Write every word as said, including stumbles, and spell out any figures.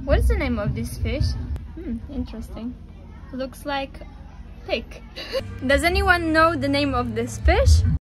What is the name of this fish? Hmm, interesting. Looks like pig. Does anyone know the name of this fish?